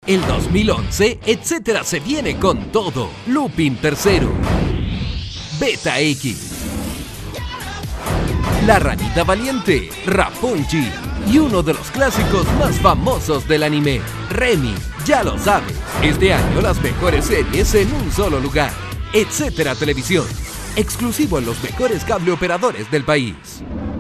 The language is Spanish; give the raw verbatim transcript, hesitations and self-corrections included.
El dos mil once, etcétera, se viene con todo. Lupin tercero. Beta X. La ranita valiente, Rapunchi. Y uno de los clásicos más famosos del anime, Remy. Ya lo sabes, este año las mejores series en un solo lugar. Etcétera Televisión. Exclusivo en los mejores cable operadores del país.